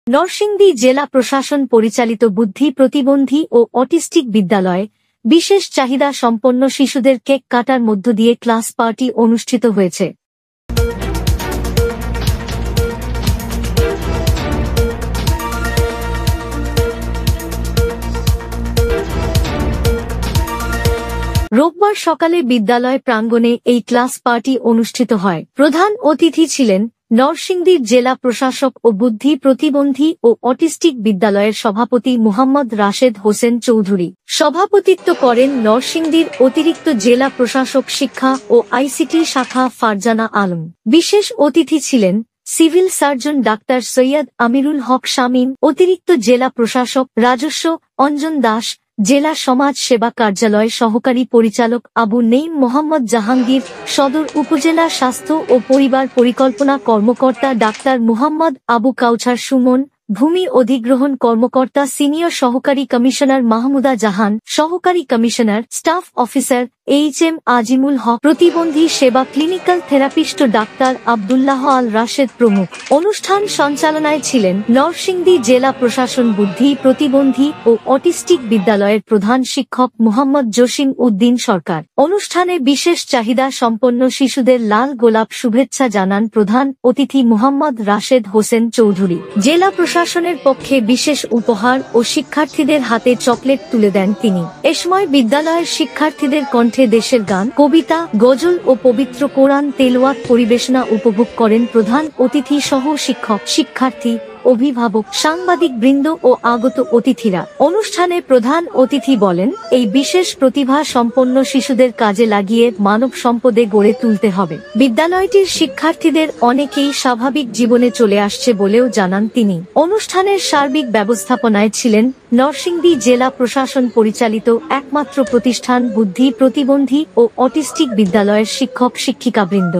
নরসিংদী জেলা প্রশাসন পরিচালিত বুদ্ধি প্রতিবন্ধী ও অটিস্টিক বিদ্যালয়ে বিশেষ চাহিদা সম্পন্ন শিশুদের কেক কাটার মধ্য দিয়ে ক্লাস পার্টি অনুষ্ঠিত হয়েছে। রোববার সকালে বিদ্যালয় প্রাঙ্গণে এই ক্লাস পার্টি অনুষ্ঠিত হয়। প্রধান অতিথি ছিলেন নরসিংদীর জেলা প্রশাসক ও বুদ্ধি প্রতিবন্ধী ও অটিস্টিক বিদ্যালয়ের সভাপতি মুহাম্মদ রাশেদ হোসেন চৌধুরী। সভাপতিত্ব করেন নরসিংদীর অতিরিক্ত জেলা প্রশাসক শিক্ষা ও আইসিটি শাখা ফারজানা আলম। বিশেষ অতিথি ছিলেন civil surgeon doctor Syed Amirul Haque Shamim, অতিরিক্ত জেলা প্রশাসক রাজস্ব অঞ্জন দাস, জেলা সমাজ সেবা কার্যালয় সহকারী পরিচালক আবু নেইম মোহাম্মদ জাহাঙ্গীর, সদর উপজেলা স্বাস্থ্য ও পরিবার পরিকল্পনা কর্মকর্তা ডাক্তার মুহাম্মদ আবু কাউছার সুমন, ভূমি অধিগ্রহণ কর্মকর্তা সিনিয়র সহকারী কমিশনার মাহমুদা জাহান, সহকারী commissioner staff officer H M. Azimul Haque, প্রতিবন্ধী সেবা clinical therapist doctor Abdullah Al Rashed প্রমুখ। অনুষ্ঠান সঞ্চালনায় ছিলেন নরসিংদী জেলা প্রশাসন বুদ্ধি প্রতিবন্ধী ও অটিস্টিক বিদ্যালয়ের প্রধান শিক্ষক মুহাম্মদ জসিম উদ্দিন সরকার। অনুষ্ঠানে বিশেষ চাহিদা সম্পন্ন শিশুদের লাল গোলাপ শুভেচ্ছা জানান প্রধান অতিথি মুহাম্মদ রাশেদ হোসেন চৌধুরী। জেলা প্রশাসনের পক্ষে বিশেষ উপহার ও শিক্ষার্থীদের হাতে চকলেট তুলে দেন তিনি। এ সময় বিদ্যালয়ের শিক্ষার্থীদের কণ্ঠে দেশের গান, কবিতা, গজল ও পবিত্র কোরআন তেলাওয়াত পরিবেশনা উপভোগ করেন প্রধান অতিথি সহ শিক্ষক, শিক্ষার্থী, অভিভাবক, সাংবাদিক বৃন্দ ও আগত অতিথিরা। অনুষ্ঠানে প্রধান অতিথি বলেন, এই বিশেষ প্রতিভা সম্পন্ন শিশুদের কাজে লাগিয়ে মানব সম্পদে গড়ে তুলতে হবে। বিদ্যালয়টির শিক্ষার্থীদের অনেকেই স্বাভাবিক জীবনে চলে আসছে বলেও জানান তিনি। অনুষ্ঠানের সার্বিক ব্যবস্থাপনায় ছিলেন নরসিংদী জেলা প্রশাসন পরিচালিত একমাত্র প্রতিষ্ঠান বুদ্ধি প্রতিবন্ধী ও অটিস্টিক বিদ্যালয়ের শিক্ষক শিক্ষিকাবৃন্দ।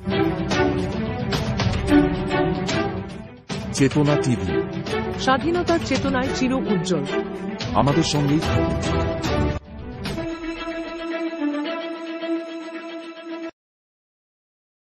চেতনা টিভি, স্বাধীনতার চেতনায় চির উজ্জ্বল। আমাদের সঙ্গেই থাকুন।